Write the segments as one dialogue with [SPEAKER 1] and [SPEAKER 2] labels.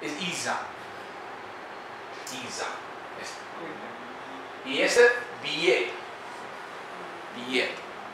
[SPEAKER 1] es Isa. Isa. Y este, Bie. Bie.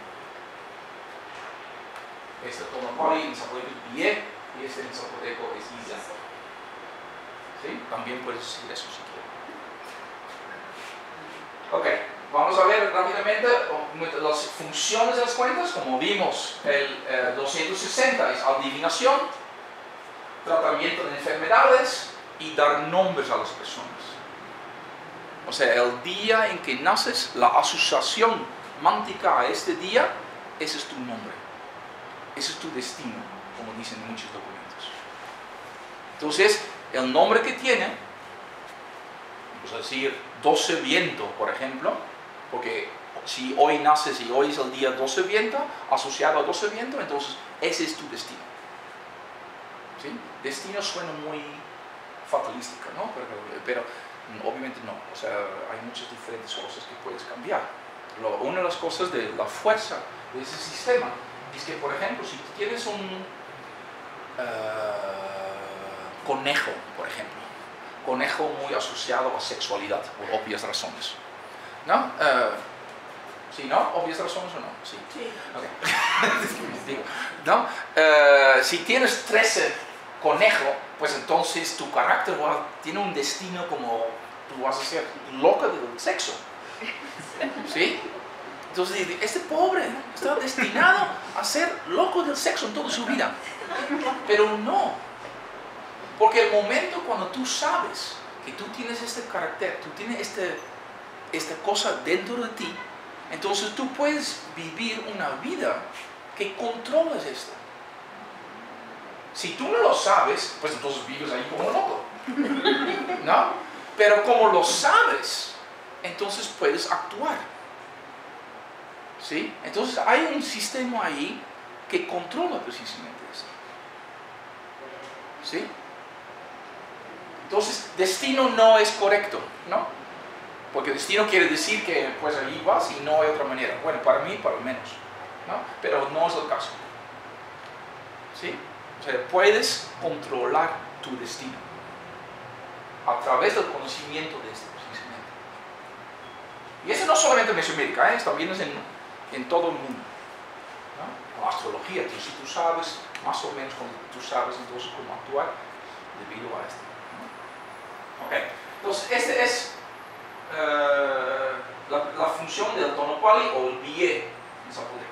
[SPEAKER 1] Este Tonopali en zapoteco es Bie y este en zapoteco es Isa. ¿Sí? También puedes decir eso si quieres. Ok, vamos a ver rápidamente las funciones de las cuentas. Como vimos, el 260 es adivinación, tratamiento de enfermedades y dar nombres a las personas. O sea, el día en que naces, la asociación mántica a este día, ese es tu nombre. Ese es tu destino, como dicen muchos documentos. Entonces, el nombre que tiene, vamos a decir 12 viento, por ejemplo, porque si hoy naces y hoy es el día 12 viento, asociado a 12 viento, entonces ese es tu destino. ¿Sí? Destino suena muy fatalístico, ¿no? Pero obviamente no. O sea, hay muchas diferentes cosas que puedes cambiar. Una de las cosas de la fuerza de ese sistema es que, por ejemplo, si tienes un conejo, por ejemplo, conejo muy asociado a sexualidad, por obvias razones, ¿no? ¿Sí, no? ¿Obvias razones o no? Sí.
[SPEAKER 2] Sí.
[SPEAKER 1] Okay. ¿No? Si tienes 13 conejos, pues entonces tu carácter tiene un destino como tú vas a ser loca del sexo. ¿Sí? Entonces, este pobre está destinado a ser loco del sexo en toda su vida. Pero no. Porque el momento cuando tú sabes que tú tienes este carácter, tú tienes esta cosa dentro de ti, entonces tú puedes vivir una vida que controlas esto. Si tú no lo sabes, pues entonces vives ahí como loco. ¿No? Pero como lo sabes, entonces puedes actuar. ¿Sí? Entonces hay un sistema ahí que controla precisamente esto. ¿Sí? Entonces, destino no es correcto, ¿no? Porque destino quiere decir que pues ahí vas y no hay otra manera. Bueno, para mí, para lo menos, ¿no? Pero no es el caso. ¿Sí? O sea, puedes controlar tu destino a través del conocimiento de esto, precisamente. Y eso no solamente en Mesoamérica, también es en todo el mundo, ¿no? La astrología, si tú sabes, más o menos cuando tú sabes entonces cómo actuar debido a esto, ¿no? Ok, entonces este es la función del Tonopali o el Bie en zapoteco.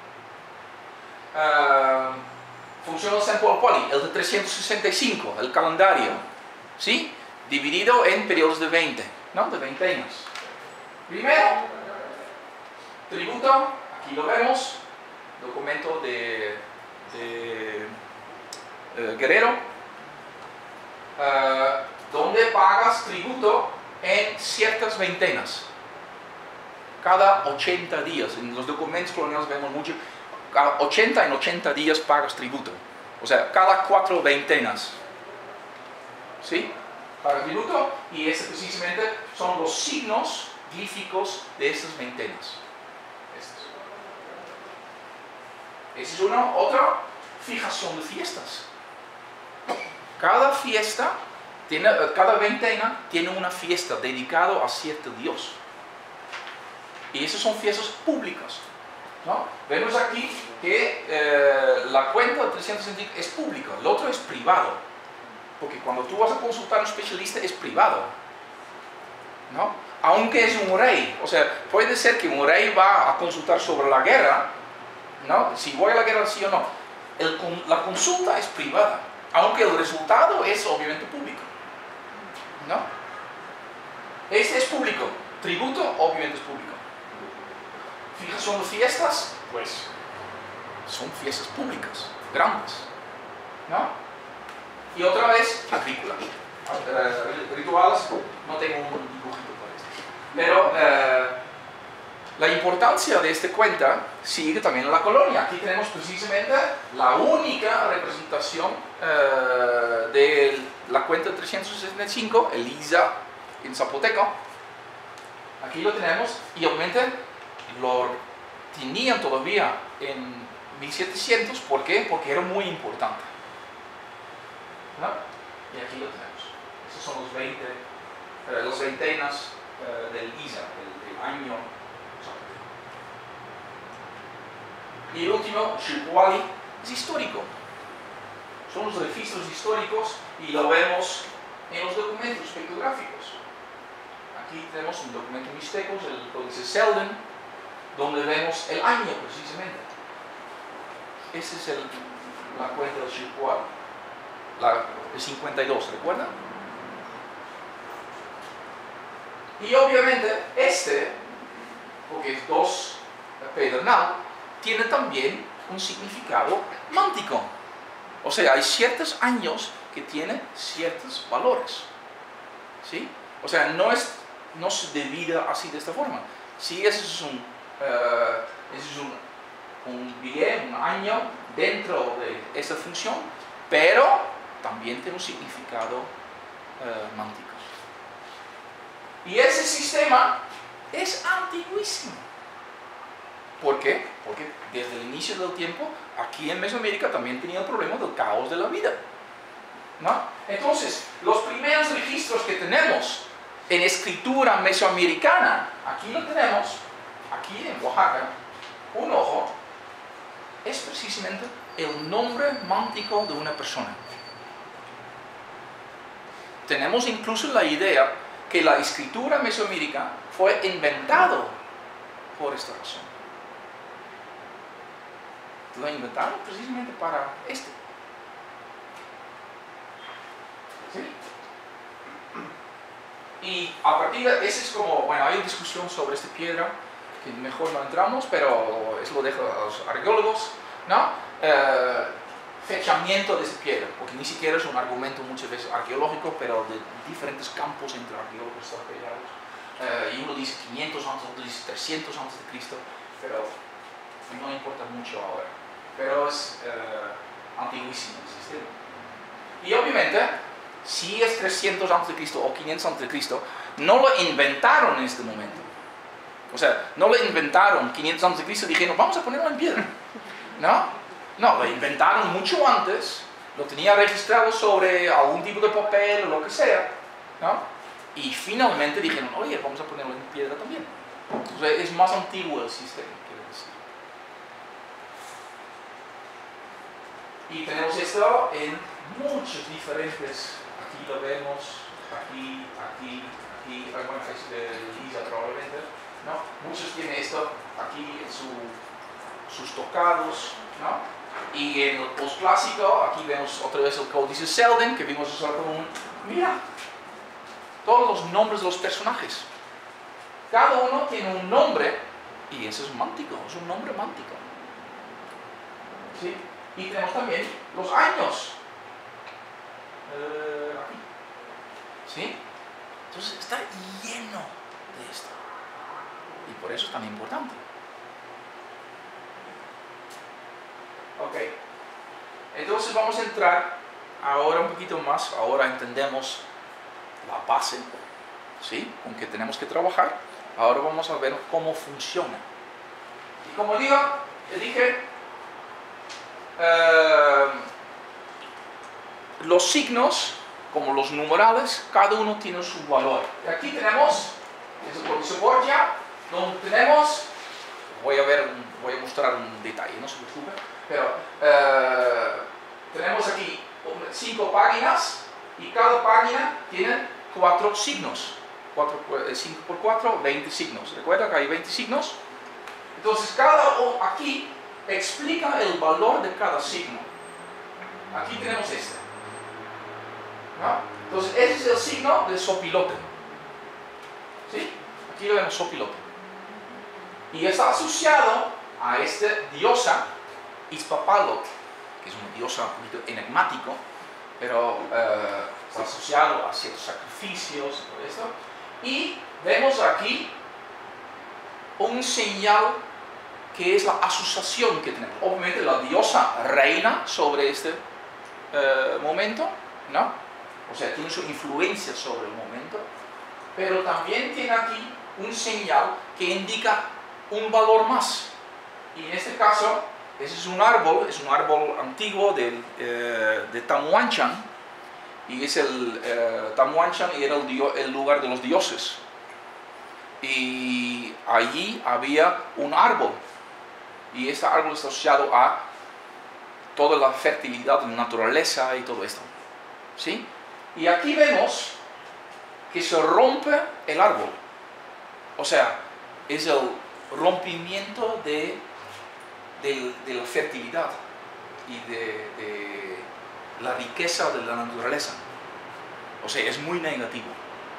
[SPEAKER 1] Función del Tonopali, el de 365, el calendario, ¿sí? Dividido en periodos de 20, ¿no? De 20 años. Primero, tributo, aquí lo vemos, documento de Guerrero, donde pagas tributo en ciertas veintenas, cada 80 días. En los documentos coloniales vemos mucho, cada 80 en 80 días pagas tributo, o sea, cada 4 veintenas, ¿sí? Pagas tributo, y este precisamente son los signos glíficos de estas veintenas. Esa es una. Otra, fijación de fiestas. Cada fiesta, cada veintena tiene una fiesta dedicada a cierto dios. Y esas son fiestas públicas, ¿no? Vemos aquí que la cuenta de 365 es pública, el otro es privado. Porque cuando tú vas a consultar a un especialista es privado, ¿no? Aunque es un rey, o sea, puede ser que un rey va a consultar sobre la guerra, ¿no? Si voy a la guerra sí o no. La consulta es privada, aunque el resultado es obviamente público, ¿no? Este es público, tributo obviamente es público. Fijación de fiestas, pues son fiestas públicas, grandes, ¿no? Y otra vez, agrícola. Rituales, no tengo un dibujito para esto. Pero la importancia de esta cuenta sigue también en la colonia. Aquí tenemos precisamente la única representación de la cuenta 365, el ISA en zapoteco. Aquí lo tenemos y obviamente lo tenían todavía en 1700. ¿Por qué? Porque era muy importante, ¿no? Y aquí lo tenemos. Esos son las veintenas del ISA, del año. Y el último, Shilpuali, es histórico. Son los registros históricos y lo vemos en los documentos pictográficos. Aquí tenemos un documento mixteco, el códice Selden, donde vemos el año precisamente. Esa es la cuenta del Shilpuali, el 52, ¿recuerdan? Y obviamente porque es 2 pedernal, tiene también un significado mántico. O sea, hay ciertos años que tienen ciertos valores. ¿Sí? O sea, no se divide así de esta forma. Sí, ese es un año dentro de esta función, pero también tiene un significado mántico. Y ese sistema es antiguísimo. ¿Por qué? Porque desde el inicio del tiempo, aquí en Mesoamérica también tenía el problema del caos de la vida, ¿no? Entonces, los primeros registros que tenemos en escritura mesoamericana, aquí lo tenemos, aquí en Oaxaca, un ojo, es precisamente el nombre mántico de una persona. Tenemos incluso la idea que la escritura mesoamericana fue inventado por esta razón. Lo inventaron precisamente para esto. ¿Sí? Y a partir de ese es como, bueno, hay discusión sobre esta piedra, que mejor no entramos, pero eso lo dejo a los arqueólogos, ¿no? Fechamiento de esa piedra, porque ni siquiera es un argumento muchas veces arqueológico, pero de diferentes campos entre arqueólogos están peleados. Y uno dice 500 antes, otro dice 300 antes de Cristo, pero no importa mucho ahora. Pero es antiguísimo el sistema. Y obviamente, si es 300 antes de Cristo o 500 antes de Cristo, no lo inventaron en este momento. O sea, no lo inventaron 500 antes de Cristo y dijeron, vamos a ponerlo en piedra. No, lo inventaron mucho antes, lo tenía registrado sobre algún tipo de papel o lo que sea, ¿no? Y finalmente dijeron, oye, vamos a ponerlo en piedra también. O sea, es más antiguo el sistema, quiero decir. Y tenemos esto en muchos diferentes, aquí lo vemos, aquí, bueno, es de Lisa probablemente, ¿no? Muchos tienen esto aquí en sus tocados, ¿no? Y en el postclásico, aquí vemos otra vez el códice Selden, que vimos usar como mira, todos los nombres de los personajes. Cada uno tiene un nombre, y eso es mántico, es un nombre mántico. ¿Sí? Y tenemos también los años. Aquí. ¿Sí? Entonces está lleno de esto. Y por eso es tan importante. Ok. Entonces vamos a entrar ahora un poquito más. Ahora entendemos la base, ¿sí? Con que tenemos que trabajar. Ahora vamos a ver cómo funciona. Y como dije, los signos, como los numerales, cada uno tiene su valor. Y aquí tenemos, es el códice Borgia, donde tenemos, voy a mostrar un detalle, no se preocupe, pero tenemos aquí 5 páginas y cada página tiene 4 signos. 5 por 4, 20 signos. ¿Recuerda que hay 20 signos? Entonces cada uno aquí explica el valor de cada signo. Aquí tenemos este, ¿no? Entonces ese es el signo del sopilote. ¿Sí? Aquí lo vemos sopilote. Y está asociado a esta diosa Itzpapalot, que es una diosa un poquito enigmático, pero está asociado a ciertos sacrificios y todo esto. Y vemos aquí un señal que es la asociación que tenemos. Obviamente la diosa reina sobre este momento, ¿no? O sea, tiene su influencia sobre el momento, pero también tiene aquí un señal que indica un valor más. Y en este caso, ese es un árbol antiguo de Tamuanchan, y es Tamuanchan era el lugar de los dioses. Y allí había un árbol, y este árbol está asociado a toda la fertilidad de la naturaleza y todo esto. ¿Sí? Y aquí vemos que se rompe el árbol. O sea, es el rompimiento de la fertilidad y de la riqueza de la naturaleza. O sea, es muy negativo.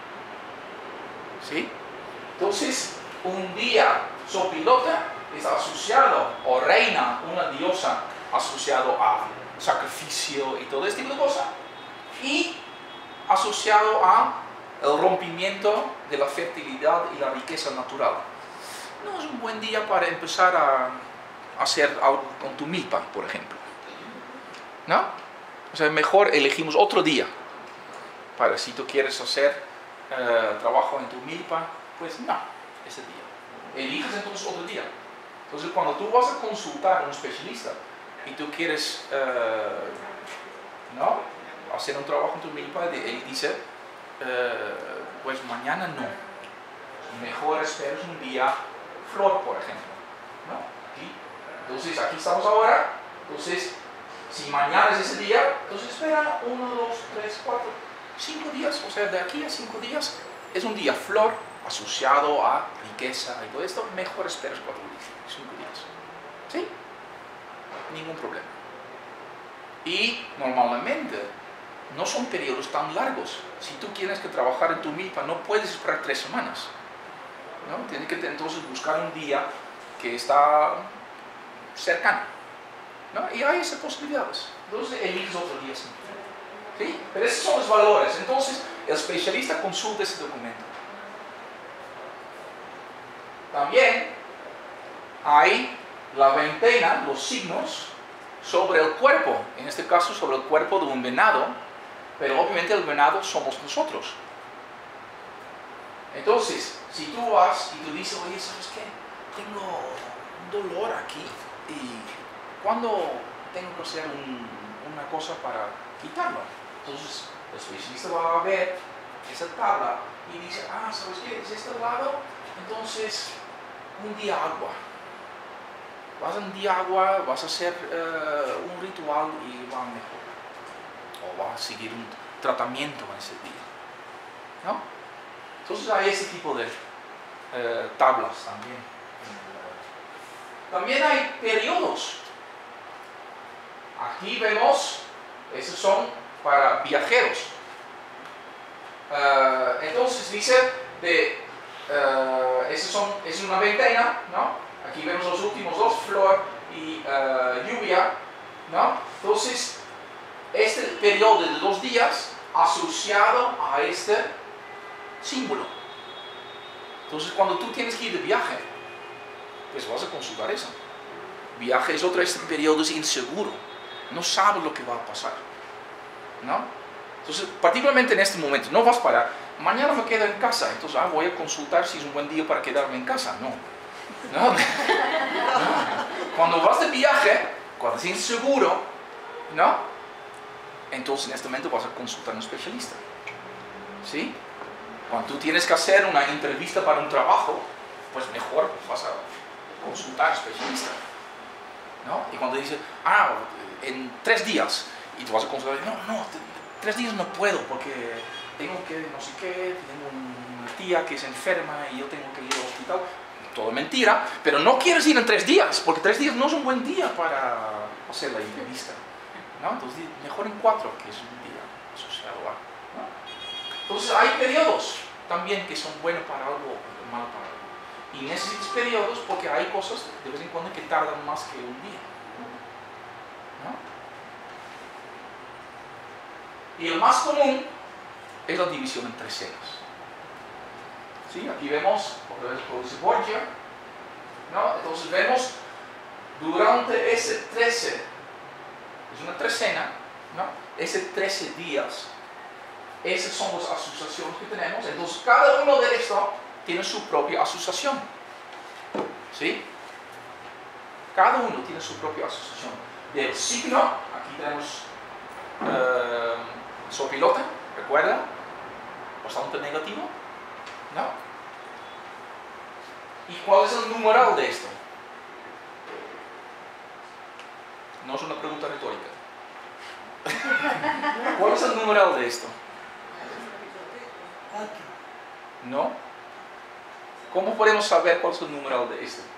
[SPEAKER 1] ¿Sí? Entonces, un día Sopilota está asociado, o reina, una diosa asociado a sacrificio y todo este tipo de cosas, y asociado a el rompimiento de la fertilidad y la riqueza natural. No es un buen día para empezar a hacer algo con tu milpa, por ejemplo. ¿No? O sea, mejor elegimos otro día para si tú quieres hacer trabajo en tu milpa, pues no, ese día. Eliges entonces otro día. Entonces, cuando tú vas a consultar a un especialista y tú quieres ¿no? hacer un trabajo en tu milpa, él dice, pues mañana no. Mejor esperes un día flor, por ejemplo. ¿No? Entonces, aquí estamos ahora. Entonces, si mañana es ese día, entonces espera 1, 2, 3, 4, 5 días. O sea, de aquí a 5 días es un día flor asociado a riqueza y todo esto. Mejor esperes 4 días, 5 días. ¿Sí? Ningún problema. Y normalmente no son periodos tan largos. Si tú tienes que trabajar en tu milpa, no puedes esperar 3 semanas. ¿No? Tienes que entonces buscar un día que está cercano. ¿No? Y hay esas posibilidades. Entonces eliges otro día. ¿Sí? Pero esos son los valores. Entonces el especialista consulta ese documento. También hay la veintena, los signos sobre el cuerpo. En este caso sobre el cuerpo de un venado. Pero obviamente el venado somos nosotros. Entonces, si tú vas y tú dices, oye, ¿sabes qué? Tengo un dolor aquí y ¿cuándo tengo que hacer una cosa para quitarlo? Entonces, el especialista va a ver esa tabla y dice, ¿sabes qué? Es este lado, entonces un día agua. Vas a un día agua, vas a hacer un ritual y va mejor. O vas a seguir un tratamiento en ese día. ¿No? Entonces hay ese tipo de tablas también. También hay periodos. Aquí vemos, esos son para viajeros. Entonces dice, es una veintena, ¿no? Aquí vemos los últimos dos, flor y lluvia, ¿no? Entonces, este periodo de 2 días asociado a este símbolo. Entonces, cuando tú tienes que ir de viaje, pues vas a consultar eso. Viaje es otro, este periodo es inseguro. No sabes lo que va a pasar. ¿No? Entonces, particularmente en este momento, no vas para, mañana me quedo en casa, entonces voy a consultar si es un buen día para quedarme en casa. No. ¿No? ¿No? Cuando vas de viaje, cuando es inseguro, ¿no? Entonces en este momento vas a consultar a un especialista. ¿Sí? Cuando tú tienes que hacer una entrevista para un trabajo, pues mejor vas a consultar a un especialista. ¿No? Y cuando dices, en 3 días, y tú vas a consultar, no, 3 días no puedo porque tengo que, no sé qué, tengo una tía que es enferma y yo tengo que ir al hospital. Todo mentira, pero no quieres ir en 3 días, porque 3 días no es un buen día para hacer la entrevista. ¿No? Entonces, mejor en 4, que es un día asociado a. ¿No? Entonces, hay periodos también que son buenos para algo o malos para algo. Y necesitas periodos porque hay cosas de vez en cuando que tardan más que un día. ¿No? Y el más común es la división en 3 cenas. ¿Sí? Aquí vemos, otra vez por ese Borgia, ¿no? Entonces vemos durante ese 13, es una trecena, ¿no? Ese 13 días, esas son las asociaciones que tenemos. Entonces cada uno de estos tiene su propia asociación. ¿Sí? Cada uno tiene su propia asociación. Del signo, aquí tenemos Sopilote, ¿recuerda? Bastante negativo, ¿no? ¿Y cuál es el numeral de esto? No es una pregunta retórica. ¿Cuál es el numeral de esto? ¿No? ¿Cómo podemos saber cuál es el numeral de esto?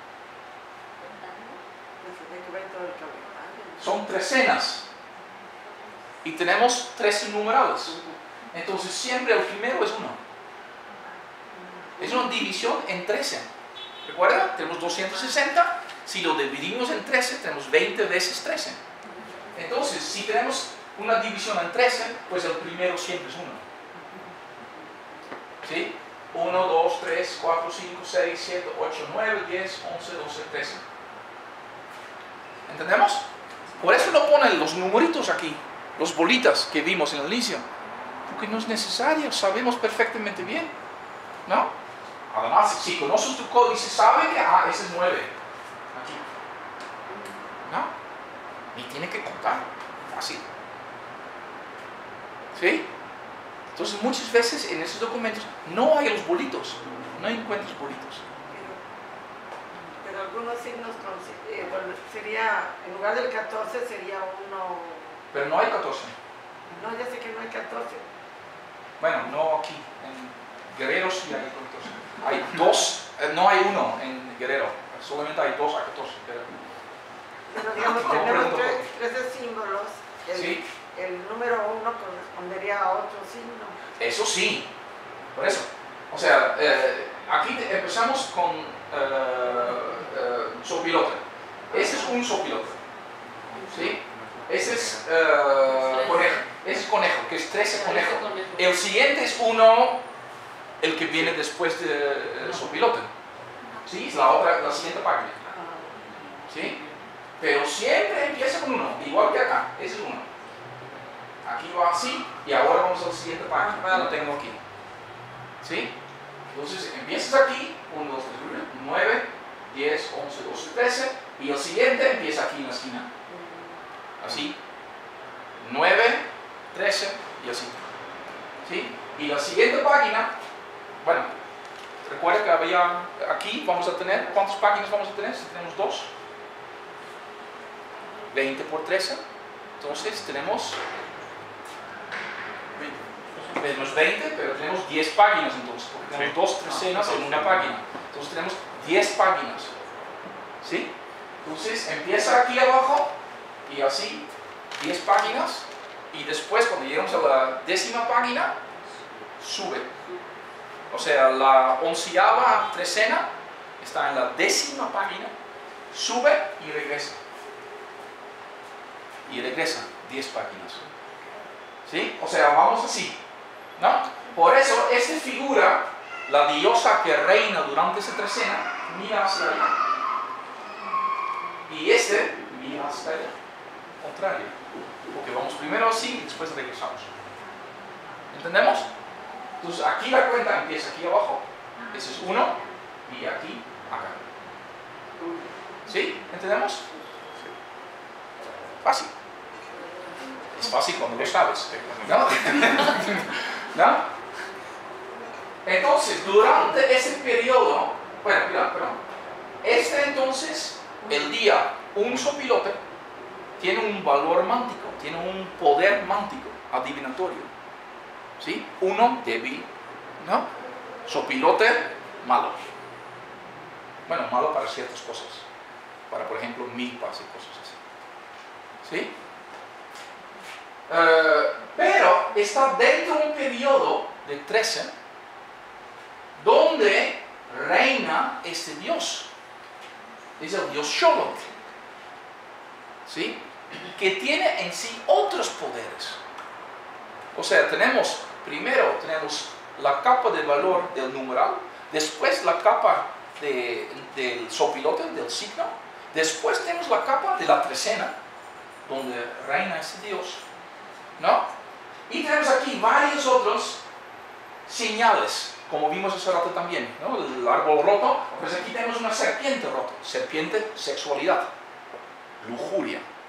[SPEAKER 1] Son trecenas. Y tenemos 13 numerales. Entonces siempre el primero es 1. Es una división en 13. ¿Recuerda? Tenemos 260. Si lo dividimos en 13, tenemos 20 veces 13. Entonces, si tenemos una división en 13, pues el primero siempre es 1. ¿Sí? 1, 2, 3, 4, 5, 6, 7, 8, 9, 10, 11, 12, 13. ¿Entendemos? Por eso no ponen los numeritos aquí, los bolitas que vimos en el inicio. Porque no es necesario, sabemos perfectamente bien. ¿No? Además, si conoces tu códice, sabe que ese es 9. Aquí. ¿No? Y tiene que contar. Fácil. ¿Sí? Entonces muchas veces en esos documentos no hay los bolitos. No encuentras bolitos.
[SPEAKER 2] Pero algunos signos bueno, sería, en lugar del 14 sería 1.
[SPEAKER 1] Pero no hay 14.
[SPEAKER 2] No, ya sé que no hay 14.
[SPEAKER 1] Bueno, no aquí. En Guerrero sí hay 14. Hay 2, no hay 1 en Guerrero. Solamente hay 2 a 14.
[SPEAKER 2] Pero digamos,
[SPEAKER 1] No,
[SPEAKER 2] tenemos 13 símbolos.
[SPEAKER 1] Sí.
[SPEAKER 2] El número 1 correspondería a otro signo.
[SPEAKER 1] Eso sí. Por eso. O sea, aquí empezamos con sopilote. Ese es un sopilote. ¿Sí? Ese es conejo. Ese es conejo, que es 13 conejos. El siguiente es 1, el que viene después de sopilote. ¿Sí? Es la siguiente página. ¿Sí? Pero siempre empieza con 1, igual que acá. Ese es 1. Aquí va así, y ahora vamos a la siguiente página. Lo tengo aquí. ¿Sí? Entonces empiezas aquí, 1, 2, 3, 9, 10, 11, 12, 13, y el siguiente empieza aquí en la esquina. Así. 9, 13 y así. ¿Sí? Y la siguiente página, bueno, recuerda que había aquí, vamos a tener, ¿cuántas páginas vamos a tener? Si tenemos 2. 20 por 13. Entonces tenemos menos 20, pero tenemos 10 páginas entonces, porque tenemos 2 trecenas en una página. Entonces tenemos 10 páginas. ¿Sí? Entonces empieza aquí abajo y así, 10 páginas, y después cuando lleguemos a la 10ª página, sube. O sea, la 11ª trecena está en la 10ª página, sube y regresa. Y regresa 10 páginas. ¿Sí? O sea, vamos así. ¿No? Por eso, esta figura, la diosa que reina durante esa trecena, mira hacia allá. Y este mira hacia allá. Contrario. Porque vamos primero así y después regresamos. ¿Entendemos? Entonces aquí la cuenta empieza aquí abajo. Ese es 1 y aquí, acá. ¿Sí? ¿Entendemos? Fácil. Es fácil cuando lo sabes. ¿No? ¿No? Entonces, durante ese periodo, bueno, mira, perdón. Entonces, el día, un sopilote tiene un valor mántico, tiene un poder mántico, adivinatorio. ¿Sí? 1 débil, ¿no? Sopilote malo. Bueno, malo para ciertas cosas. Para, por ejemplo, milpas y cosas así. ¿Sí? Pero está dentro de un periodo de 13 donde reina este dios. Es el dios Sholot. ¿Sí? Que tiene en sí otros poderes. O sea, primero tenemos la capa de valor del numeral, después la capa del sopilote, del signo, después tenemos la capa de la trecena, donde reina este dios, ¿no? Y tenemos aquí varios otros señales, como vimos hace rato también, ¿no? El árbol roto, pues aquí tenemos una serpiente rota, serpiente, sexualidad, lujuria.